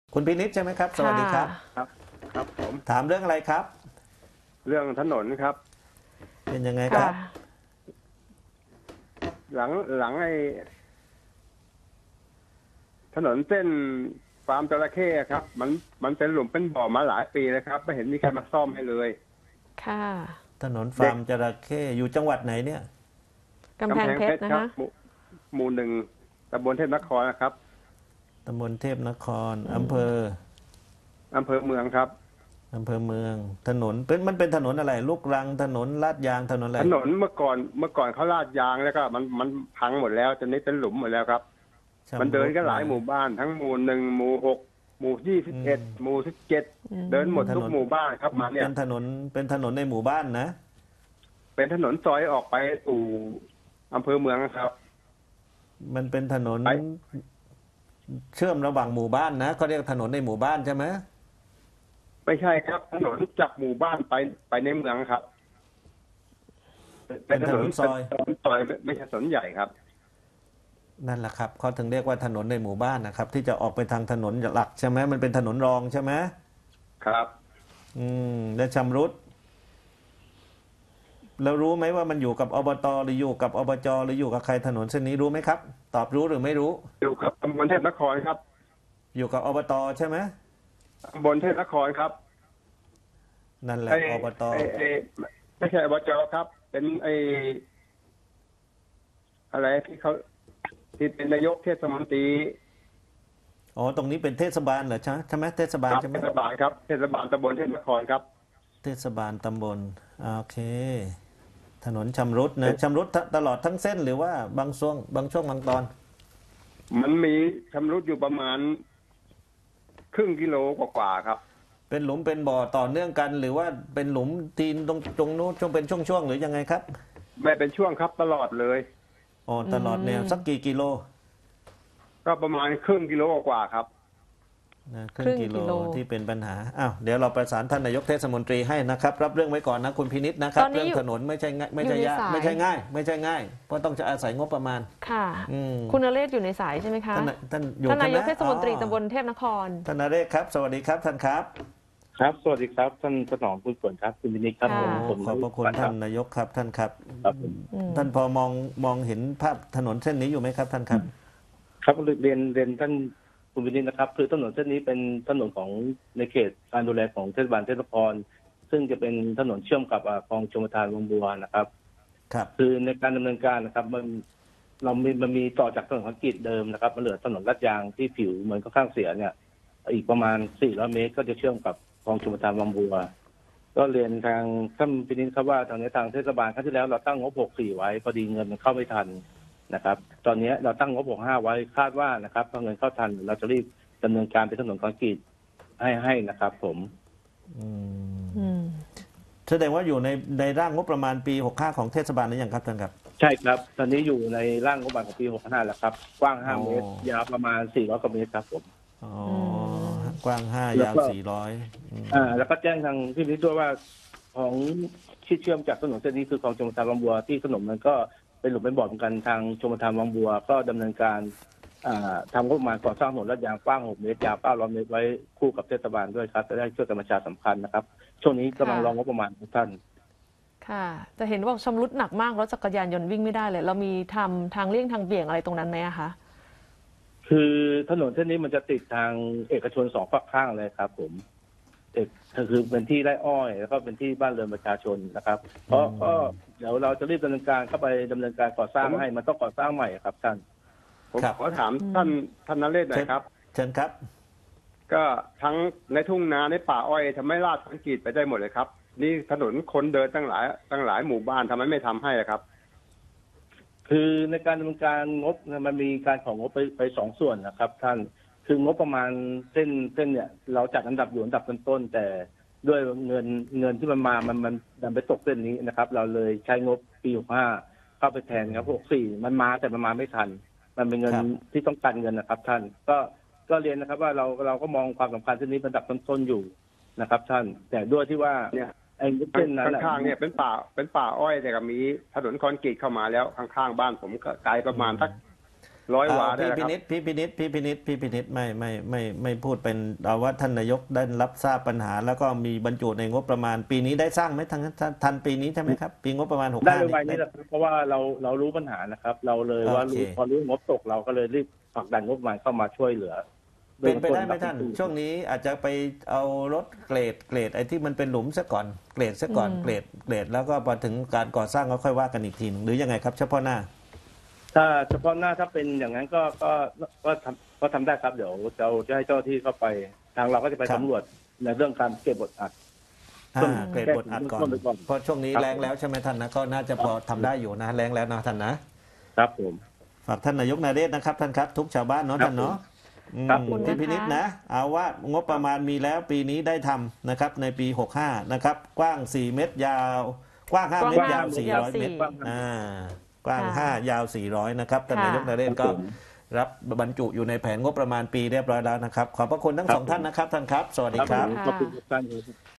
คุณพินิจใช่ไหมครับสวัสดีครับครับครับผมถามเรื่องอะไรครับเรื่องถนนครับเป็นยังไงคค่ะรับหลังไอ้ถนนเส้นฟาร์มจระเข้ครับมันเป็นหลุมเป็นบ่อมาหลายปีแล้วครับไม่เห็นมีใครมาซ่อมให้เลยค่ะถนนฟาร์มจระเข้อยู่จังหวัดไหนเนี่ยกำแพงเพชรนะครับคะหมู่หนึ่งตำบลเทพนครนะครับตำบลเทพนครอำเภอเมืองครับอำเภอเมืองถนนมันเป็นถนนอะไรลูกรังถนนลาดยางถนนอะไรถนนเมื่อก่อนเขาลาดยางแล้วก็มันพังหมดแล้วตอนนี้เป็นหลุมหมดแล้วครับมันเดินก็หลายหมู่บ้านทั้งหมู่หนึ่งหมู่หกหมู่21หมู่17เดินหมดทุกหมู่บ้านครับมาเนี่ยเป็นถนนในหมู่บ้านนะเป็นถนนซอยออกไปสู่อำเภอเมืองครับมันเป็นถนนไปเชื่อมระหว่างหมู่บ้านนะเขาเรียกถนนในหมู่บ้านใช่ไหมไม่ใช่ครับถนนจากหมู่บ้านไปในเมืองครับเป็นถนนซอยถนนซอยไม่ใช่ถนนใหญ่ครับนั่นแหละครับเขาถึงเรียกว่าถนนในหมู่บ้านนะครับที่จะออกไปทางถนนหลักใช่ไหมมันเป็นถนนรองใช่ไหมครับและชำรุดแล้วรู้ไหมว่ามันอยู่กับอบตหรืออยู่กับอบจหรืออยู่กับใครถนนเส้นนี้รู้ไหมครับตอบรู้หรือไม่รู้อยู่กับตำบลเทพนครครับอยู่กับอบตใช่ไหมตำบลเทพนครครับนั่นแหละอบตไม่ใช่อบจครับเป็นอะไรที่เขาที่เป็นนายกเทศมนตรีอ๋อตรงนี้เป็นเทศบาลเหรอใช่ไหมเทศบาลใช่ไหมเทศบาลครับเทศบาลตำบลเทพนครครับเทศบาลตำบลโอเคถนนชำรุดนะชำรุดตลอดทั้งเส้นหรือว่าบางช่วงบางตอนมันมีชำรุดอยู่ประมาณครึ่งกิโลกว่าๆครับเป็นหลุมเป็นบ่อต่อเนื่องกันหรือว่าเป็นหลุมทีนตรงนู้นช่วงเป็นช่วงๆหรือยังไงครับไม่เป็นช่วงครับตลอดเลยอ๋อตลอดแนวสักกี่กิโลก็ประมาณครึ่งกิโลกว่าครับนะครึ่งกิโลที่เป็นปัญหาเดี๋ยวเราประสานท่านนายกเทศมนตรีให้นะครับรับเรื่องไว้ก่อนนะคุณพินิจนะครับเรื่องถนนไม่ใช่ง่ายไม่ใช่ยากไม่ใช่ง่ายเพราะต้องจะอาศัยงบประมาณค่ะคุณนเรศอยู่ในสายใช่ไหมคะท่านนายกเทศมนตรีตำบลเทพนครท่านนเรศครับสวัสดีครับท่านครับครับสวัสดีครับท่านถนอมคุณฝนครับคุณพินิจครับผมขอบพระคุณท่านนายกครับท่านครับท่านพอมองเห็นภาพถนนเส้นนี้อยู่ไหมครับท่านครับครับเรียนท่านคุณพินิจนะครับคือถนนเส้นนี้เป็นถนนของในเขตการดูแลของเทศบาลเทพนครซึ่งจะเป็นถนนเชื่อมกับคลองชลประทานวังบัวนะครับครับคือในการดำเนินการนะครับมันมีต่อจากถนนคอนกรีตเดิมนะครับมันเหลือถนนลาดยางที่ผิวเหมือนค่อนข้างเสียเนี่ยอีกประมาณ400 เมตรก็จะเชื่อมกับคลองชลประทานวังบัวก็เรียนทางท่านพินิจครับว่าทางเทศบาลครั้งที่แล้วเราตั้งงบ64ไว้พอดีเงินมันเข้าไม่ทันนะครับตอนนี้เราตั้งงบ65ไว้คาดว่านะครับพอเงินเข้าทันเราจะรีบดำเนินการเป็นถนนคอนกรีตให้นะครับผมแสดงว่าอยู่ในร่างงบประมาณปี65ของเทศบาลนี่ยังครับท่านครับใช่ครับตอนนี้อยู่ในร่างงบประมาณของปี65แล้วครับกว้าง5 เมตรยาวประมาณ400 กว่าเมตรครับผมกว้าง5ยาว400 แล้วก็แจ้งทางพี่นิดด้วยว่าของที่เชื่อมจากถนนเส้นนี้คือคลองชลประทานวังบัวที่ถนนมันก็เป็นหลุมเป็นบ่อเหมือนกันทางชลประทานวังบัวก็ดำเนินการทำงบประมาณก่อสร้างถนนลาดยางกว้าง6 เมตรยาว900 เมตรไว้คู่กับเทศบาลด้วยครับจะได้ช่วยกันประชาสัมพันธ์นะครับช่วงนี้กำลังรองงบประมาณทุกท่านค่ะจะเห็นว่าชำรุดหนักมากรถจักรยานยนต์วิ่งไม่ได้เลยเรามีทำทางเลี่ยงทางเบี่ยงอะไรตรงนั้นไหมคะคือถนนเส้นนี้มันจะติดทางเอกชน2 ฝั่งข้างเลยครับผมคือเป็นที่ไร่อ้อยแล้วก็เป็นที่บ้านเรือนประชาชนนะครับเพราะก็เดี๋ยวเราจะรีบดำเนินการเข้าไปดำเนินการก่อสร้างให้มันต้องก่อสร้างใหม่ครับท่านผมขอถามท่านนเรศหน่อยครับเชิญครับก็ทั้งในทุ่งนาในป่าอ้อยทำไมลาดคอนกรีตไปได้หมดเลยครับนี่ถนนคนเดินตั้งหลายหมู่บ้านทำไมไม่ทำให้ล่ะครับคือในการดำเนินการงบมันมีการของงบไป2 ส่วนนะครับท่านคืองบประมาณเส้นเนี่ยเราจัดอันดับอยู่อันดับต้นๆแต่ด้วยเงินที่มันดันไปตกเส้นนี้นะครับเราเลยใช้งบปี65เข้าไปแทนครับ64มันมาแต่มันมาไม่ทันมันเป็นเงินที่ต้องการเงินนะครับท่านก็เรียนนะครับว่าเราก็มองความสำคัญเส้นนี้เป็นอันดับต้นๆอยู่นะครับท่านแต่ด้วยที่ว่าเนี่ยไอ้เส้นนั้นข้างๆเนี่ยเป็นป่าอ้อยแต่ก็มีถนนคอนกรีตเข้ามาแล้วข้างๆบ้านผมก็ไกลประมาณสัก 100 วาได้พี่แล้วพิครับนิษไม่พูดเป็นเอาว่าท่านนายกได้รับทราบปัญหา แล้วก็มีบรรจุในงบประมาณปีนี้ได้สร้างไหมทันปีนี้ใช่ไหมครับปีงบประมาณ65 ได้ไวๆนี่แหละครับเพราะว่าเรารู้ปัญหานะครับ เราเลยว่าโอเคพอรู้งบตกเราก็เลยรีบผลักดันงบประมาณเข้ามาช่วยเหลือเป็นไปได้ไหมท่านช่วงนี้อาจจะไปเอารถเกรดไอ้ที่มันเป็นหลุมซะก่อนเกรดซะก่อนเกรดแล้วก็พอถึงการก่อสร้างก็ค่อยว่ากันอีกทีหนึ่งหรือยังไงครับเฉพาะหน้าถ้าเฉพาะหน้าถ้าเป็นอย่างนั้นก็ทำได้ครับเดี๋ยวเราจะให้เจ้าหน้าที่เข้าไป ทางเราก็จะไปครับสำรวจในเรื่องการเก็บบทอัดเกรดบทอัดก่อนเพราะช่วงนี้แรงแล้วใช่ไหมท่านนะก็น่าจะพอทำได้อยู่นะแรงแล้วนะท่านนะครับผมฝากท่านนายกนเรศนะครับท่านครับทุกชาวบ้านเนาะท่านเนาะครับผมที่พินิจนะเอาว่างบประมาณมีแล้วปีนี้ได้ทำนะครับในปี65นะครับกว้าง4 เมตรยาวกว้าง5 เมตรยาว400 เมตรกว้าง5 ยาว400นะครับท่านนายกนเรศก็รับบรรจุอยู่ในแผนงบประมาณปีเรียบร้อยแล้วนะครับขอบพระคุณทั้งสองท่านนะครับท่านครับสวัสดีครับขอบคุณทุกท่าน